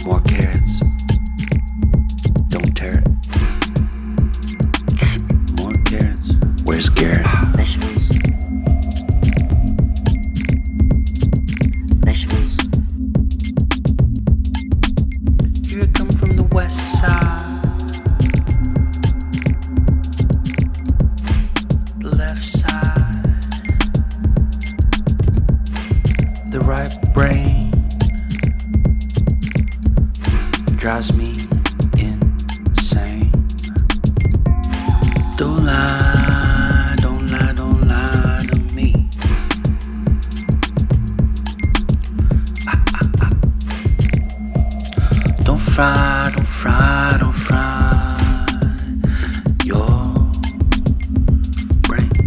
More carrots. Don't tear it. More carrots. Where's Garrett? Vegetables. Vegetables. Here I come from the west side. The left side. The right brain drives me insane. Don't lie, don't lie, don't lie to me. Don't fry, don't fry, don't fry your brain.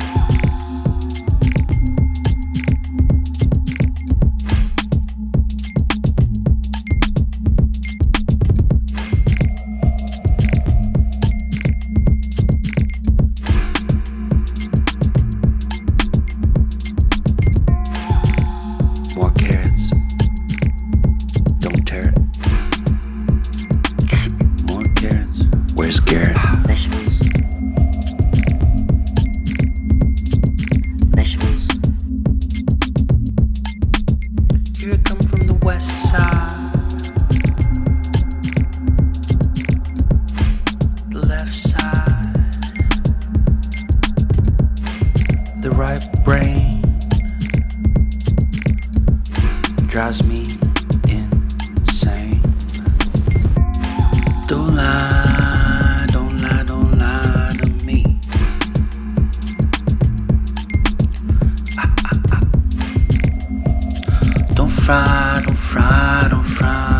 More carrots. Don't tear it. More carrots. Where's Garrett? Vegetables. Vegetables. Here I come from the west side. The left side. The right brain drives me insane. Don't lie, don't lie, don't lie to me. Don't fry, don't fry, don't fry